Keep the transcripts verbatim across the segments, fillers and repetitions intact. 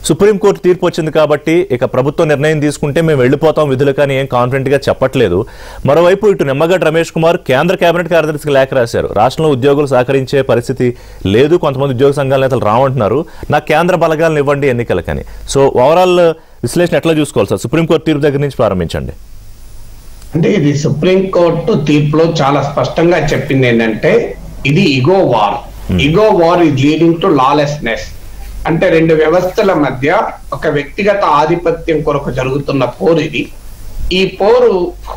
Supreme court తీర్పు వచ్చింది కాబట్టి ఇక ప్రభుత్వం నిర్ణయం తీసుకుంటే మేము వెళ్ళిపోతాం విధులకు అని ఏం కాన్ఫిడెంట్ గా చెప్పట్లేదు. మరోవైపు ఇటు నిమ్మగడ్డ రమేష్ కుమార్ కేంద్ర కేబినెట్ కార్యదర్శికి లేఖ రాశారు. రాష్ట్రంలో ఉద్యోగులు సహకరించే పరిస్థితి లేదు, కొంతమంది ఉద్యోగ సంఘాల నేతలు రావంటున్నారు, నాకు కేంద్ర బలగాలను ఇవ్వండి ఎన్నికలకని. సో ఓవరాల్ విశ్లేషణ ఎట్లా చూసుకోవాలి సార్? సుప్రీంకోర్టు తీర్పు దగ్గర నుంచి ప్రారంభించండి. అంటే ఇది సుప్రీంకోర్టు తీర్పులో చాలా స్పష్టంగా చెప్పింది ఏంటంటే ఇది ego war. Ego war is leading to lawlessness. అంటే రెండు వ్యవస్థల మధ్య ఒక వ్యక్తిగత ఆధిపత్యం కొరకు జరుగుతున్న పోరు ఇది. ఈ పోరు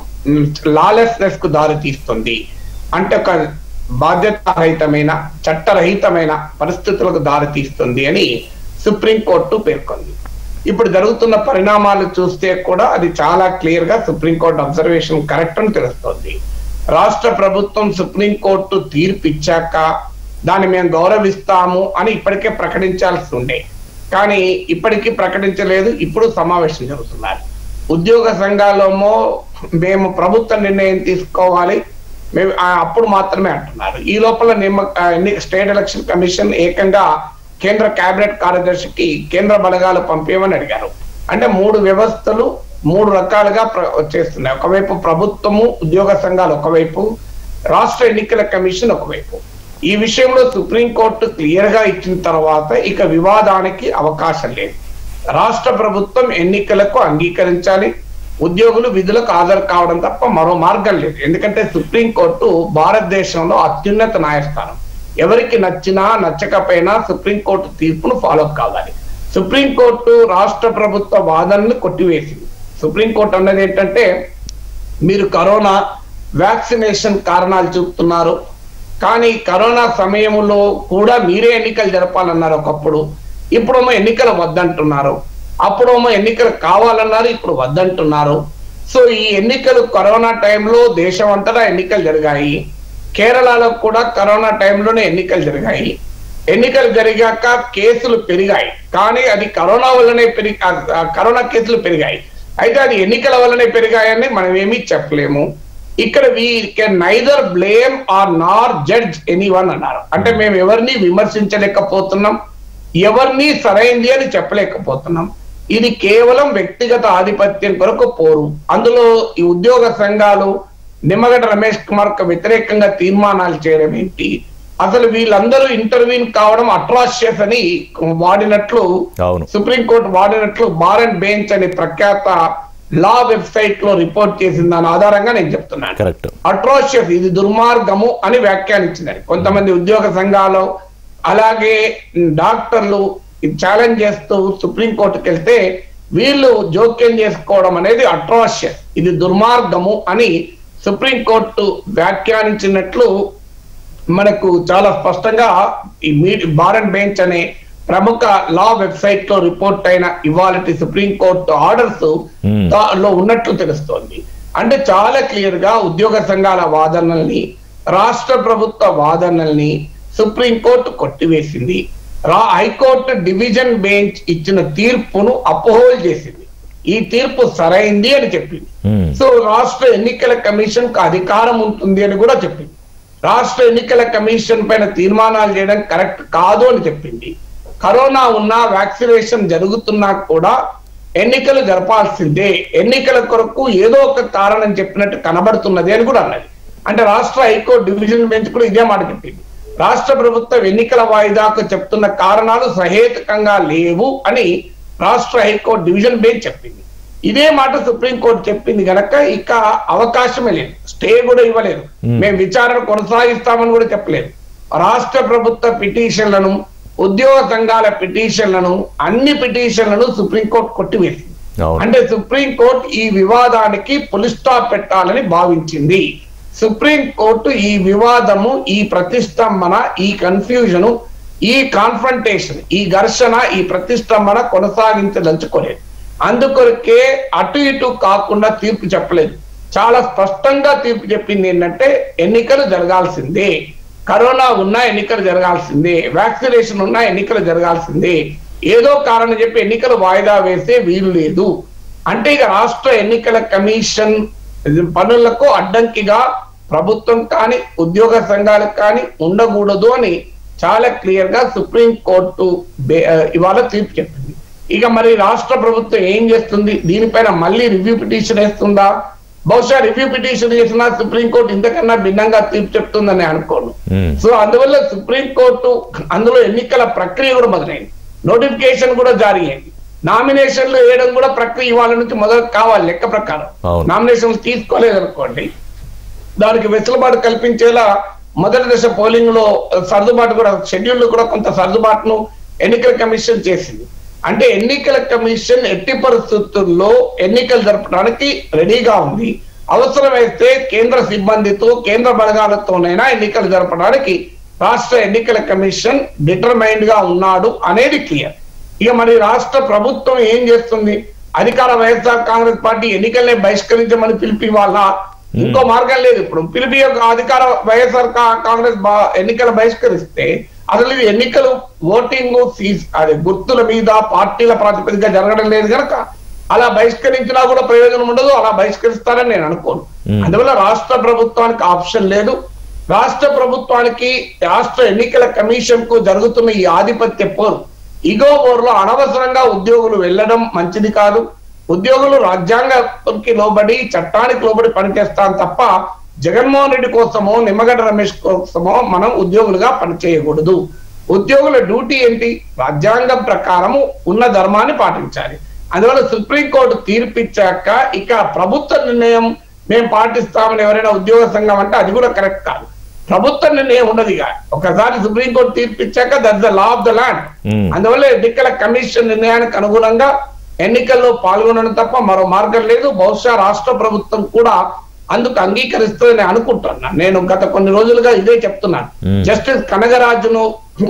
లాలెస్నెస్ కు దారి తీస్తుంది. అంటే ఒక బాధ్యతారహితమైన చట్టరహితమైన పరిస్థితులకు దారి తీస్తుంది అని సుప్రీంకోర్టు పేర్కొంది. ఇప్పుడు జరుగుతున్న పరిణామాలు చూస్తే కూడా అది చాలా క్లియర్ గా సుప్రీంకోర్టు అబ్జర్వేషన్ కరెక్ట్ అని తెలుస్తోంది. రాష్ట్ర ప్రభుత్వం సుప్రీంకోర్టు తీర్పు ఇచ్చాక దాన్ని మేము గౌరవిస్తాము అని ఇప్పటికే ప్రకటించాల్సి ఉండే, కానీ ఇప్పటికీ ప్రకటించలేదు. ఇప్పుడు సమావేశం జరుగుతున్నారు. ఉద్యోగ సంఘాలేమో మేము ప్రభుత్వ నిర్ణయం తీసుకోవాలి మేము అప్పుడు మాత్రమే అంటున్నారు. ఈ లోపల నిమ్మ స్టేట్ ఎలక్షన్ కమిషన్ ఏకంగా కేంద్ర కేబినెట్ కార్యదర్శికి కేంద్ర బలగాలు పంపేయమని అడిగారు. అంటే మూడు వ్యవస్థలు మూడు రకాలుగా చేస్తున్నాయి. ఒకవైపు ప్రభుత్వము, ఉద్యోగ సంఘాలు ఒకవైపు, రాష్ట్ర ఎన్నికల కమిషన్ ఒకవైపు. ఈ విషయంలో సుప్రీంకోర్టు క్లియర్ గా ఇచ్చిన తర్వాత ఇక వివాదానికి అవకాశం లేదు. రాష్ట్ర ప్రభుత్వం ఎన్నికలకు అంగీకరించాలి, ఉద్యోగులు విధులకు హాజరు కావడం తప్ప మరో మార్గం లేదు. ఎందుకంటే సుప్రీంకోర్టు భారతదేశంలో అత్యున్నత న్యాయస్థానం. ఎవరికి నచ్చినా నచ్చకపోయినా సుప్రీంకోర్టు తీర్పును ఫాలో కావాలి. సుప్రీంకోర్టు రాష్ట్ర ప్రభుత్వ వాదనలు కొట్టివేసింది. సుప్రీంకోర్టు అన్నది ఏంటంటే మీరు కరోనా వ్యాక్సినేషన్ కారణాలు చూపుతున్నారు, కానీ కరోనా సమయంలో కూడా మీరే ఎన్నికలు జరపాలన్నారు ఒకప్పుడు, ఇప్పుడేమో ఎన్నికలు వద్దంటున్నారు. అప్పుడేమో ఎన్నికలు కావాలన్నారు, ఇప్పుడు వద్దంటున్నారు. సో ఈ ఎన్నికలు కరోనా టైంలో దేశం అంతటా ఎన్నికలు జరిగాయి. కేరళలో కూడా కరోనా టైంలోనే ఎన్నికలు జరిగాయి. ఎన్నికలు జరిగాక కేసులు పెరిగాయి, కానీ అది కరోనా వల్లనే పెరిగి కరోనా కేసులు పెరిగాయి. అయితే అది ఎన్నికల వల్లనే పెరిగాయని మనం ఏమీ చెప్పలేము. ఇక్కడ we can neither blame or nor judge anyone అన్నారు. అంటే మేము ఎవరిని విమర్శించలేకపోతున్నాం, ఎవరిని సరైంది అని చెప్పలేకపోతున్నాం. ఇది కేవలం వ్యక్తిగత ఆధిపత్యం కొరకు పోరు. అందులో ఈ ఉద్యోగ సంఘాలు నిమ్మగడ్డ రమేష్ కుమార్ కు వ్యతిరేకంగా తీర్మానాలు చేయడం ఏంటి? అసలు వీళ్ళందరూ ఇంటర్వ్యూన్ కావడం అట్రాషియస్ అని వాడినట్లు సుప్రీంకోర్టు వాడినట్లు బార్ అండ్ బెంచ్ అనే ప్రఖ్యాత లా వెబ్సైట్ లో రిపోర్ట్ చేసిన దాని ఆధారంగా నేను చెప్తున్నాను. అట్రాషియస్, ఇది దుర్మార్గము అని వ్యాఖ్యానించిందని కొంతమంది ఉద్యోగ సంఘాలు అలాగే డాక్టర్లు ఛాలెంజ్ చేస్తూ సుప్రీంకోర్టుకి వెళ్తే వీళ్ళు జోక్యం చేసుకోవడం అనేది అట్రాషియస్, ఇది దుర్మార్గము అని సుప్రీంకోర్టు వ్యాఖ్యానించినట్లు మనకు చాలా స్పష్టంగా ఈ మీడి బార్ అండ్ బెంచ్ అనే ప్రముఖ లా వెబ్సైట్ లో రిపోర్ట్ అయిన ఇవాళ సుప్రీంకోర్టు ఆర్డర్స్ లో ఉన్నట్లు తెలుస్తోంది. అంటే చాలా క్లియర్ గా ఉద్యోగ సంఘాల వాదనల్ని, రాష్ట్ర ప్రభుత్వ వాదనల్ని సుప్రీంకోర్టు కొట్టివేసింది. రా హైకోర్టు డివిజన్ బెంచ్ ఇచ్చిన తీర్పును అపోహోల్ చేసింది. ఈ తీర్పు సరైంది అని చెప్పింది. సో రాష్ట్ర ఎన్నికల కమిషన్ కు అధికారం ఉంటుంది అని కూడా చెప్పింది. రాష్ట్ర ఎన్నికల కమిషన్ పైన తీర్మానాలు చేయడం కరెక్ట్ కాదు అని చెప్పింది. కరోనా ఉన్నా వ్యాక్సినేషన్ జరుగుతున్నా కూడా ఎన్నికలు జరపాల్సిందే, ఎన్నికల కొరకు ఏదో ఒక కారణం చెప్పినట్టు కనబడుతున్నది అని కూడా అన్నది. అంటే రాష్ట్ర హైకోర్టు డివిజన్ బెంచ్ కూడా ఇదే మాట చెప్పింది. రాష్ట్ర ప్రభుత్వం ఎన్నికల వాయిదాకు చెప్తున్న కారణాలు సహేతుకంగా లేవు అని రాష్ట్ర హైకోర్టు డివిజన్ బెంచ్ చెప్పింది. ఇదే మాట సుప్రీంకోర్టు చెప్పింది కనుక ఇక అవకాశమే లేదు, స్టే కూడా ఇవ్వలేదు, మేము విచారణ కొనసాగిస్తామని కూడా చెప్పలేదు. రాష్ట్ర ప్రభుత్వ పిటిషన్లను, ఉద్యోగ సంఘాల పిటిషన్లను, అన్ని పిటిషన్లను సుప్రీంకోర్టు కొట్టివేసింది. అంటే సుప్రీంకోర్టు ఈ వివాదానికి పులి స్టాప్ పెట్టాలని భావించింది. సుప్రీంకోర్టు ఈ వివాదము, ఈ ప్రతిష్టంభన, ఈ కన్ఫ్యూజను, ఈ కాన్ఫ్రంటేషన్, ఈ ఘర్షణ, ఈ ప్రతిష్టంభన కొనసాగించదలుచుకోలేదు. అందుకొరకే అటు ఇటు కాకుండా తీర్పు చెప్పలేదు. చాలా స్పష్టంగా తీర్పు చెప్పింది ఏంటంటే ఎన్నికలు జరగాల్సిందే, కరోనా ఉన్నా ఎన్నికలు జరగాల్సిందే, వ్యాక్సినేషన్ ఉన్నా ఎన్నికలు జరగాల్సిందే, ఏదో కారణం చెప్పి ఎన్నికలు వాయిదా వేసే వీలు లేదు. అంటే ఇక రాష్ట్ర ఎన్నికల కమిషన్ పనులకు అడ్డంకిగా ప్రభుత్వం కానీ ఉద్యోగ సంఘాలకు కానీ ఉండకూడదు అని చాలా క్లియర్ గా సుప్రీం కోర్టు ఇవాళ తీర్పు చెప్పింది. ఇక మరి రాష్ట్ర ప్రభుత్వం ఏం చేస్తుంది? దీనిపైన మళ్ళీ రివ్యూ పిటిషన్ వేస్తుందా? బహుశా రివ్యూ పిటిషన్ చేసినా సుప్రీంకోర్టు ఇంతకన్నా భిన్నంగా తీర్పు చెప్తుందని అనుకోను. సో అందువల్ల సుప్రీంకోర్టు అందులో ఎన్నికల ప్రక్రియ కూడా మొదలైంది, నోటిఫికేషన్ కూడా జారీ అయింది, నామినేషన్లు వేయడం కూడా ప్రక్రియ ఇవాళ నుంచి మొదలు కావాలి. లెక్క ప్రకారం నామినేషన్లు తీసుకోలేదనుకోండి, దానికి వెసులుబాటు కల్పించేలా మొదటి దశ పోలింగ్ లో సర్దుబాటు కూడా, షెడ్యూల్ కూడా కొంత సర్దుబాటును ఎన్నికల కమిషన్ చేసింది. అంటే ఎన్నికల కమిషన్ ఎట్టి పరిస్థితుల్లో ఎన్నికలు జరపడానికి రెడీగా ఉంది. అవసరమైతే కేంద్ర సిబ్బందితో కేంద్ర బలగాలతోనైనా ఎన్నికలు జరపడానికి రాష్ట్ర ఎన్నికల కమిషన్ డిటర్మైన్డ్ గా ఉన్నాడు అనేది క్లియర్. ఇక మరి రాష్ట్ర ప్రభుత్వం ఏం చేస్తుంది? అధికార వైఎస్ఆర్ కాంగ్రెస్ పార్టీ ఎన్నికల్ని బహిష్కరించమని పిలిపి వాళ్ళ ఇంకో మార్గం లేదు. ఇప్పుడు పిలిపి అధికార వైఎస్ఆర్ కాంగ్రెస్ ఎన్నికలు బహిష్కరిస్తే అసలు ఇది ఎన్నికలు ఓటింగ్ అదే గుర్తుల మీద పార్టీల ప్రాతిపదికగా జరగడం లేదు కనుక అలా బహిష్కరించినా కూడా ప్రయోజనం ఉండదు, అలా బహిష్కరిస్తారని నేను అనుకోను. అందువల్ల రాష్ట్ర ప్రభుత్వానికి ఆప్షన్ లేదు. రాష్ట్ర ప్రభుత్వానికి రాష్ట్ర ఎన్నికల కమిషన్ కు జరుగుతున్న ఈ ఆధిపత్య పోరు, ఇగో పోరులో అనవసరంగా ఉద్యోగులు వెళ్ళడం మంచిది కాదు. ఉద్యోగులు రాజ్యాంగానికి లోబడి చట్టానికి లోబడి పనిచేస్తాను తప్ప జగన్మోహన్ రెడ్డి కోసమో నిమ్మగడ్డ రమేష్ కోసమో మనం ఉద్యోగులుగా పనిచేయకూడదు. ఉద్యోగుల డ్యూటీ ఏంటి? రాజ్యాంగం ప్రకారము ఉన్న ధర్మాన్ని పాటించాలి. అందువల్ల సుప్రీంకోర్టు తీర్పిచ్చాక ఇక ప్రభుత్వ నిర్ణయం మేము పాటిస్తామని ఎవరైనా ఉద్యోగ సంఘం అంటే అది కూడా కరెక్ట్ కాదు. ప్రభుత్వ నిర్ణయం ఉండదుగా, ఒకసారి సుప్రీంకోర్టు తీర్పిచ్చాక that the law of the land. అందువల్ల ఎన్నికల కమిషన్ నిర్ణయానికి అనుగుణంగా ఎన్నికల్లో పాల్గొనడం తప్ప మరో మార్గం లేదు. బహుశా రాష్ట్ర ప్రభుత్వం కూడా అందుకు అంగీకరిస్తుందని అనుకుంటున్నా. నేను గత కొన్ని రోజులుగా ఇదే చెప్తున్నాను. జస్టిస్ కనగరాజును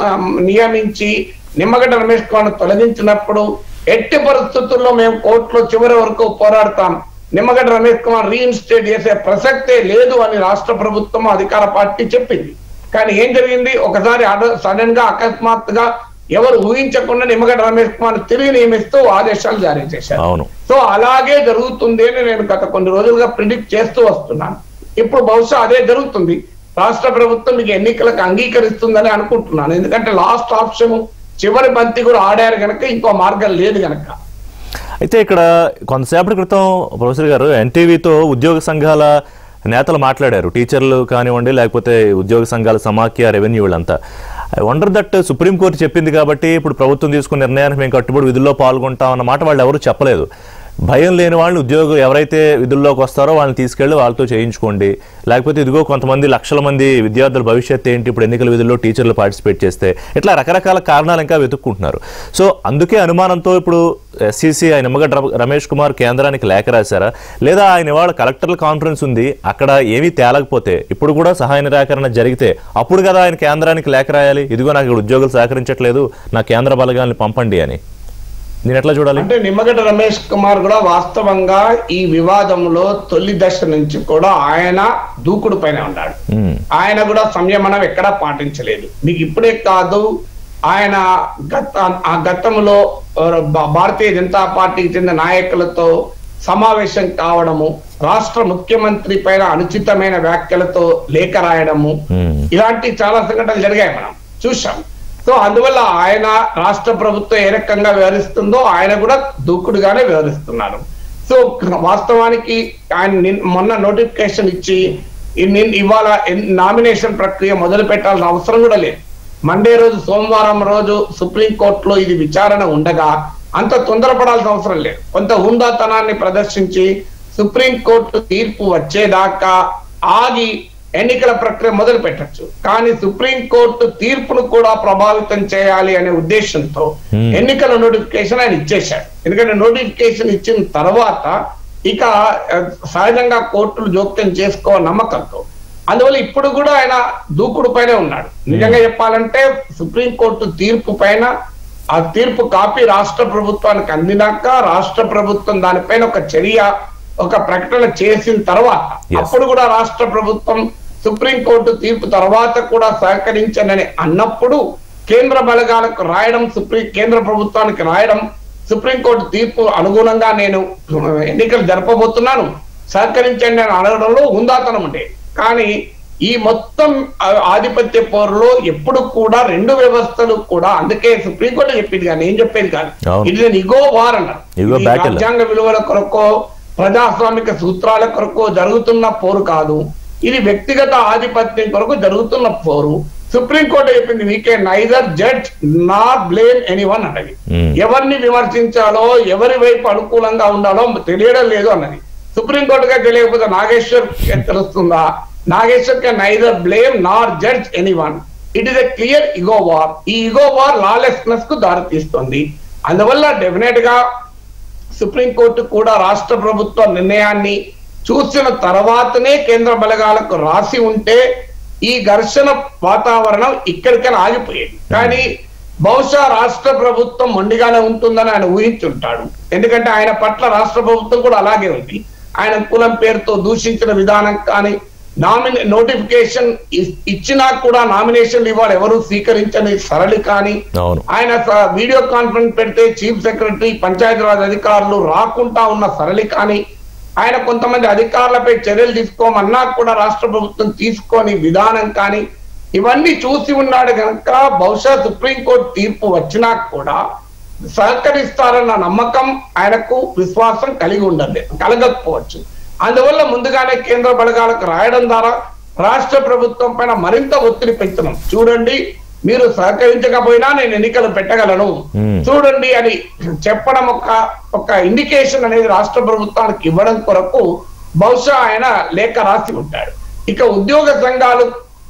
నియమించి నిమ్మగడ్డ రమేష్ కుమార్ తొలగించినప్పుడు ఎట్టి పరిస్థితుల్లో మేము కోర్టులో చివరి వరకు పోరాడతాం, నిమ్మగడ్డ రమేష్ కుమార్ రీఇన్స్టేట్ చేసే ప్రసక్తే లేదు అని రాష్ట్ర ప్రభుత్వం అధికార పార్టీ చెప్పింది. కానీ ఏం జరిగింది? ఒకసారి సడన్ గా అకస్మాత్తుగా ఎవరు ఊహించకుండా నిమ్మగడ్డ రమేష్ కుమార్ తిరిగి నియమిస్తూ ఆదేశాలు జారీ చేశారు. సో అలాగే జరుగుతుంది అని నేను గత కొన్ని రోజులుగా ప్రిడిక్ట్ చేస్తూ వస్తున్నాను. ఇప్పుడు బహుశా అదే జరుగుతుంది. రాష్ట్ర ప్రభుత్వం మీకు ఎన్నికలకు అంగీకరిస్తుందని అనుకుంటున్నాను. ఎందుకంటే లాస్ట్ ఆప్షన్ చివరి బంతి కూడా ఆడారు కనుక ఇంకో మార్గం లేదు కనుక. అయితే ఇక్కడ కొంతసేపటి క్రితం ప్రొఫెసర్ గారు ఎన్టీవీతో ఉద్యోగ సంఘాల నేతలు మాట్లాడారు, టీచర్లు కానివ్వండి లేకపోతే ఉద్యోగ సంఘాల సమాఖ్య రెవెన్యూ వాళ్ళంతా. ఐ వండర్ దట్ సుప్రీంకోర్టు చెప్పింది కాబట్టి ఇప్పుడు ప్రభుత్వం తీసుకున్న నిర్ణయానికి మేము కట్టుబడి విధుల్లో పాల్గొంటాం అన్న మాట వాళ్ళు ఎవరు చెప్పలేదు. భయం లేని వాళ్ళు ఉద్యోగులు ఎవరైతే విధుల్లోకి వస్తారో వాళ్ళని తీసుకెళ్లి వాళ్ళతో చేయించుకోండి, లేకపోతే ఇదిగో కొంతమంది లక్షల మంది విద్యార్థుల భవిష్యత్తు ఏంటి ఇప్పుడు ఎన్నికల విధుల్లో టీచర్లు పార్టిసిపేట్ చేస్తే, ఇట్లా రకరకాల కారణాలు ఇంకా వెతుక్కుంటున్నారు. సో అందుకే అనుమానంతో ఇప్పుడు ఎస్సీసీ ఆయన నిమ్మగడ్డ రమేష్ కుమార్ కేంద్రానికి లేఖ రాశారా, లేదా ఆయన ఇవాళ కలెక్టర్ల కాన్ఫరెన్స్ ఉంది అక్కడ ఏమీ తేలకపోతే ఇప్పుడు కూడా సహాయ నిరాకరణ జరిగితే అప్పుడు కదా ఆయన కేంద్రానికి లేఖ రాయాలి, ఇదిగో నాకు ఇక్కడ ఉద్యోగులు సహకరించట్లేదు నా కేంద్ర బలగాల్ని పంపండి అని. నేను ఎట్లా చూడాలి? అంటే నిమ్మగడ్డ రమేష్ కుమార్ కూడా వాస్తవంగా ఈ వివాదంలో తొలి దశ నుంచి కూడా ఆయన దూకుడు పైన ఉన్నాడు. ఆయన కూడా సంయమనం ఎక్కడా పాటించలేదు. మీకు ఇప్పుడే కాదు, ఆయన గత ఆ గతంలో భారతీయ జనతా పార్టీకి చెందిన నాయకులతో సమావేశం కావడము, రాష్ట్ర ముఖ్యమంత్రి పైన అనుచితమైన వ్యాఖ్యలతో లేఖ రాయడము, ఇలాంటి చాలా సంఘటనలు జరిగాయి, మనం చూసాం. సో అందువల్ల ఆయన రాష్ట్ర ప్రభుత్వం ఏ రకంగా వ్యవహరిస్తుందో ఆయన కూడా దూకుడుగానే వ్యవహరిస్తున్నారు. సో వాస్తవానికి ఆయన మొన్న నోటిఫికేషన్ ఇచ్చి ఇవాళ నామినేషన్ ప్రక్రియ మొదలు పెట్టాల్సిన అవసరం కూడా లేదు. మండే రోజు సోమవారం రోజు సుప్రీంకోర్టులో ఇది విచారణ ఉండగా అంత తొందరపడాల్సిన అవసరం లేదు. కొంత హుందాతనాన్ని ప్రదర్శించి సుప్రీంకోర్టు తీర్పు వచ్చేదాకా ఆగి ఎన్నికల ప్రక్రియ మొదలు పెట్టచ్చు. కానీ సుప్రీంకోర్టు తీర్పును కూడా ప్రభావితం చేయాలి అనే ఉద్దేశంతో ఎన్నికల నోటిఫికేషన్ ఆయన ఇచ్చేశాడు. ఎందుకంటే నోటిఫికేషన్ ఇచ్చిన తర్వాత ఇక సహజంగా కోర్టులు జోక్యం చేసుకో నమ్మకంతో, అందువల్ల ఇప్పుడు కూడా ఆయన దూకుడు పైనే ఉన్నాడు. నిజంగా చెప్పాలంటే సుప్రీంకోర్టు తీర్పు పైన ఆ తీర్పు కాపీ రాష్ట్ర ప్రభుత్వానికి అందినాక రాష్ట్ర ప్రభుత్వం దానిపైన ఒక చర్య ఒక ప్రకటన చేసిన తర్వాత అప్పుడు కూడా రాష్ట్ర ప్రభుత్వం సుప్రీంకోర్టు తీర్పు తర్వాత కూడా సహకరించనని అన్నప్పుడు కేంద్ర బలగాలకు రాయడం, సుప్రీం కేంద్ర ప్రభుత్వానికి రాయడం, సుప్రీంకోర్టు తీర్పు అనుగుణంగా నేను ఎన్నికలు జరపబోతున్నాను సహకరించండి అని అడగడంలో హుందాతనం ఉండేది. కానీ ఈ మొత్తం ఆధిపత్య పోరులో ఎప్పుడు కూడా రెండు వ్యవస్థలు కూడా, అందుకే సుప్రీంకోర్టు చెప్పింది కానీ ఏం చెప్పేది కాదు, ఇది ఇగో వార్ అన్నారు. రాజ్యాంగ విలువల కొరకో ప్రజాస్వామిక సూత్రాల కొరకు జరుగుతున్న పోరు కాదు, ఇది వ్యక్తిగత ఆధిపత్యం కొరకు జరుగుతున్న పోరు. సుప్రీంకోర్టు చెప్పింది we can neither judge not blame anyone అన్నది. ఎవరిని విమర్శించాలో ఎవరి వైపు అనుకూలంగా ఉండాలో తెలియడం లేదు అన్నది. సుప్రీంకోర్టుగా తెలియకపోతే నాగేశ్వర్ తెలుస్తుందా? Nageshwar can neither blame not judge anyone. It is a clear ego war. ఈ ఇగో వార్ లాలెస్నెస్ కు దారితీస్తుంది. అందువల్ల డెఫినెట్ గా సుప్రీంకోర్టు కూడా రాష్ట్ర ప్రభుత్వ నిర్ణయాన్ని చూసిన తర్వాతనే కేంద్ర బలగాలకు రాసి ఉంటే ఈ ఘర్షణ వాతావరణం ఇక్కడికైనా ఆగిపోయేది. కానీ బహుశా రాష్ట్ర ప్రభుత్వం మొండిగానే ఉంటుందని ఆయన ఊహించుంటాడు. ఎందుకంటే ఆయన పట్ల రాష్ట్ర ప్రభుత్వం కూడా అలాగే ఉంది. ఆయన కులం పేరుతో దూషించిన విధానం కానీ, నామినే నోటిఫికేషన్ ఇచ్చినా కూడా నామినేషన్లు ఇవాళ ఎవరు స్వీకరించని సరళి కానీ, ఆయన వీడియో కాన్ఫరెన్స్ పెడితే చీఫ్ సెక్రటరీ పంచాయతీరాజ్ అధికారులు రాకుండా ఉన్న సరళి కానీ, ఆయన కొంతమంది అధికారులపై చర్యలు తీసుకోమన్నా కూడా రాష్ట్ర ప్రభుత్వం తీసుకొని విధానం కానీ, ఇవన్నీ చూసి ఉన్నాడు కనుక బహుశా సుప్రీంకోర్టు తీర్పు వచ్చినా కూడా సహకరిస్తారన్న నమ్మకం ఆయనకు విశ్వాసం కలిగి ఉండదు, కలగకపోవచ్చు. అందువల్ల ముందుగానే కేంద్ర బలగాలకు రాయడం ద్వారా రాష్ట్ర ప్రభుత్వం పైన మరింత ఒత్తిడి పెంచడం. చూడండి, మీరు సహకరించకపోయినా నేను ఎన్నికలు పెట్టగలను చూడండి అని చెప్పడం ఒక ఒక ఇండికేషన్ అనేది రాష్ట్ర ప్రభుత్వానికి ఇవ్వడం కొరకు బహుశా ఆయన లేఖ రాసి ఉంటాడు. ఇక ఉద్యోగ సంఘాలు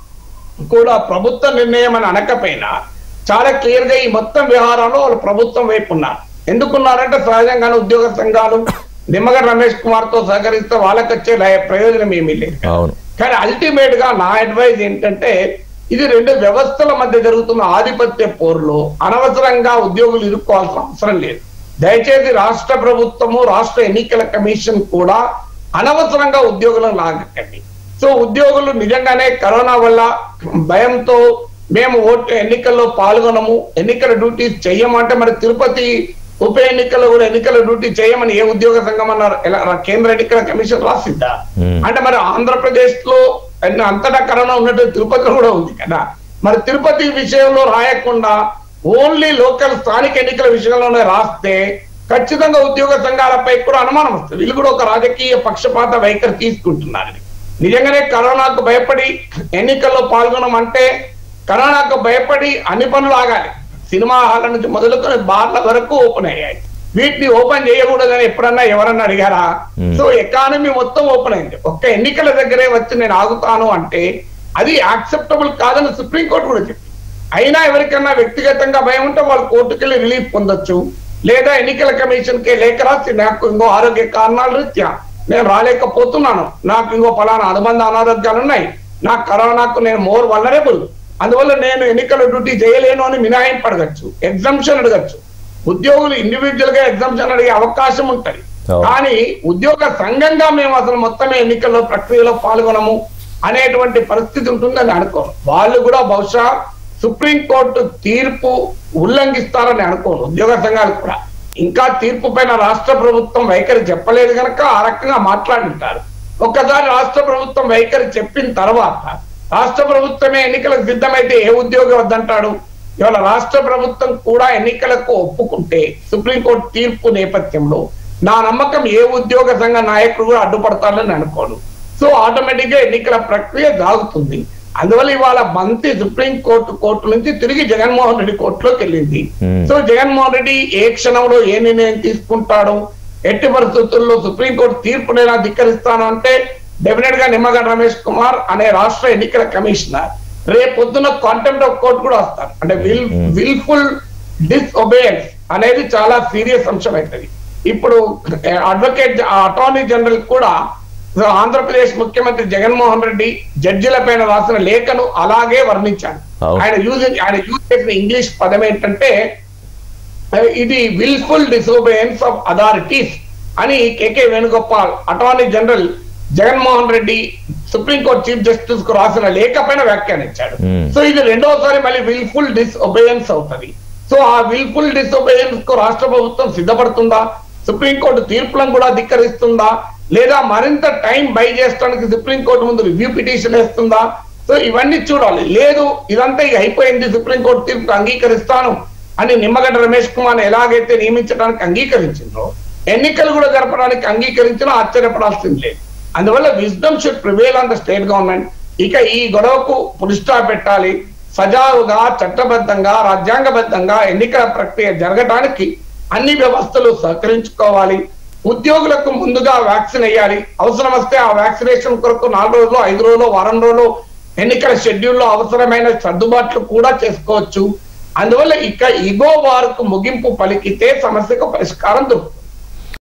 కూడా ప్రభుత్వ నిర్ణయం అని అనకపోయినా చాలా క్లియర్ గా ఈ మొత్తం వ్యవహారంలో వాళ్ళు ప్రభుత్వం వైపు ఉన్నారు. ఎందుకున్నారంటే సహజంగానే ఉద్యోగ సంఘాలు నిమ్మగడ్డ రమేష్ కుమార్ తో సహకరిస్తే వాళ్ళకి వచ్చే ప్రయోజనం ఏమీ లేదు. కానీ అల్టిమేట్ గా నా అడ్వైజ్ ఏంటంటే, ఇది రెండు వ్యవస్థల మధ్య జరుగుతున్న ఆధిపత్య పోరులో అనవసరంగా ఉద్యోగులు ఇరుక్కోవాల్సిన అవసరం లేదు. దయచేసి రాష్ట్ర ప్రభుత్వము రాష్ట్ర ఎన్నికల కమిషన్ కూడా అనవసరంగా ఉద్యోగులను లాగకండి. సో ఉద్యోగులు నిజంగానే కరోనా వల్ల భయంతో మేము ఓటు ఎన్నికల్లో పాల్గొనము, ఎన్నికల డ్యూటీస్ చెయ్యమంటే మరి తిరుపతి ఉప ఎన్నికల్లో కూడా ఎన్నికల డ్యూటీ చేయమని ఏ ఉద్యోగ సంఘం అన్నారు? కేంద్ర ఎన్నికల కమిషన్ రాసిద్దా? అంటే మరి ఆంధ్రప్రదేశ్ లో అంతటా కరోనా ఉన్నట్టు తిరుపతిలో కూడా ఉంది కదా. మరి తిరుపతి విషయంలో రాయకుండా ఓన్లీ లోకల్ స్థానిక ఎన్నికల విషయంలోనే రాస్తే ఖచ్చితంగా ఉద్యోగ సంఘాలపై కూడా అనుమానం వస్తుంది. వీళ్ళు కూడా ఒక రాజకీయ పక్షపాత వైఖరి తీసుకుంటున్నారు. నిజంగానే కరోనాకు భయపడి ఎన్నికల్లో పాల్గొనమంటే కరోనాకు భయపడి అన్ని పనులు ఆగాలి. సినిమా హాల్ నుంచి మొదలుకొని బార్ల వరకు ఓపెన్ అయ్యాయి. వీటిని ఓపెన్ చేయకూడదని ఎప్పుడన్నా ఎవరన్నా అడిగారా? సో ఎకానమీ మొత్తం ఓపెన్ అయింది. ఒక్క ఎన్నికల దగ్గరే వచ్చి నేను ఆగుతాను అంటే అది యాక్సెప్టబుల్ కాదని సుప్రీంకోర్టు కూడా చెప్పింది. అయినా ఎవరికన్నా వ్యక్తిగతంగా భయం ఉంటే వాళ్ళు కోర్టుకెళ్ళి రిలీఫ్ పొందొచ్చు, లేదా ఎన్నికల కమిషన్ కి లేఖ రాసి నాకు ఇంకో ఆరోగ్య కారణాల రీత్యా నేను రాలేకపోతున్నాను, నాకు ఇంకో ఫలానా అనుబంధ అనారోగ్యాలు ఉన్నాయి, నాకు కరోనాకు నేను మోర్ వల్నరబుల్, అందువల్ల నేను ఎన్నికల డ్యూటీ చేయలేను అని మినహాయింపు అడగచ్చు, ఎగ్జంప్షన్ అడగచ్చు. ఉద్యోగులు ఇండివిజువల్ గా ఎగ్జంప్షన్ అడిగే అవకాశం ఉంటది. కానీ ఉద్యోగ సంఘంగా మేము అసలు మొత్తమే ఎన్నికల్లో ప్రక్రియలో పాల్గొనము అనేటువంటి పరిస్థితి ఉంటుందని అనుకోను. వాళ్ళు కూడా బహుశా సుప్రీంకోర్టు తీర్పు ఉల్లంఘిస్తారని అనుకోను. ఉద్యోగ సంఘాలు కూడా ఇంకా తీర్పు పైన రాష్ట్ర ప్రభుత్వం వైఖరి చెప్పలేదు కనుక ఆ రకంగా మాట్లాడుంటారు. ఒక్కసారి రాష్ట్ర ప్రభుత్వం వైఖరి చెప్పిన తర్వాత రాష్ట్ర ప్రభుత్వమే ఎన్నికలకు సిద్ధమైతే ఏ ఉద్యోగి వద్దంటాడు? ఇవాళ రాష్ట్ర ప్రభుత్వం కూడా ఎన్నికలకు ఒప్పుకుంటే సుప్రీంకోర్టు తీర్పు నేపథ్యంలో నా నమ్మకం ఏ ఉద్యోగ సంఘ నాయకుడు కూడా అడ్డుపడతారని అనుకోను. సో ఆటోమేటిక్ గా ఎన్నికల ప్రక్రియ సాగుతుంది. అందువల్ల ఇవాళ మంత్రి సుప్రీంకోర్టు కోర్టు నుంచి తిరిగి జగన్మోహన్ రెడ్డి కోర్టులోకి వెళ్ళింది. సో జగన్మోహన్ రెడ్డి ఏ క్షణంలో ఏ నిర్ణయం తీసుకుంటాడో, ఎట్టి పరిస్థితుల్లో సుప్రీంకోర్టు తీర్పునైనా ధిక్కరిస్తాను అంటే డెఫినెట్ గా నిమ్మగడ్డ రమేష్ కుమార్ అనే రాష్ట్ర ఎన్నికల కమిషనర్ రేపు పొద్దున్న కాంటెంప్ట్ ఆఫ్ కోర్టు కూడా వస్తారు. అంటే విల్ విల్ఫుల్ డిస్ఒబేయన్స్ అనేది చాలా సీరియస్ అంశం అవుతుంది. ఇప్పుడు అడ్వకేట్ అటార్నీ జనరల్ కూడా ఆంధ్రప్రదేశ్ ముఖ్యమంత్రి జగన్మోహన్ రెడ్డి జడ్జిల పైన రాసిన లేఖను అలాగే వర్ణించాడు. ఆయన యూజ్ ఆయన యూజ్ చేసిన ఇంగ్లీష్ పదం ఏంటంటే ఇది విల్ఫుల్ డిసోబేయన్స్ ఆఫ్ అథారిటీస్ అని K K Venugopal attorney general Jaganmohan Reddy supreme court chief justice కు రాసిన లేఖ పైన వ్యాఖ్యానించాడు. సో ఇది రెండోసారి మళ్ళీ విల్ఫుల్ డిసోబేయన్స్ అవుతుంది. సో ఆ విల్ఫుల్ డిసోబేయన్స్ కు రాష్ట్ర ప్రభుత్వం సిద్ధపడుతుందా? సుప్రీంకోర్టు తీర్పులను కూడా ధిక్కరిస్తుందా? లేదా మరింత టైం బై చేసడానికి సుప్రీంకోర్టు ముందు రివ్యూ పిటిషన్ వేస్తుందా? సో ఇవన్నీ చూడాలి. లేదు ఇదంతా ఇక అయిపోయింది, సుప్రీంకోర్టు తీర్పు అంగీకరిస్తాను అని నిమ్మగడ్డ రమేష్ కుమార్ ఎలాగైతే నియమించడానికి అంగీకరించిందో ఎన్నికలు కూడా జరపడానికి అంగీకరించినా ఆశ్చర్యపడాల్సింది లేదు. అందువల్ల wisdom should prevail on the state government. ఇక ఈ గొడవకు పులిస్టా పెట్టాలి. సజావుగా చట్టబద్ధంగా రాజ్యాంగబద్ధంగా ఎన్నికల ప్రక్రియ జరగడానికి అన్ని వ్యవస్థలు సహకరించుకోవాలి. ఉద్యోగులకు ముందుగా వ్యాక్సిన్ వేయాలి. అవసరం వస్తే ఆ వ్యాక్సినేషన్ కొరకు నాలుగు రోజులు ఐదు రోజులు వారం రోజులు ఎన్నికల షెడ్యూల్లో అవసరమైన సర్దుబాట్లు కూడా చేసుకోవచ్చు. అందువల్ల ఇక ఇగో వారికి ముగింపు పలికితే సమస్యకు పరిష్కారం దొరుకుతుంది.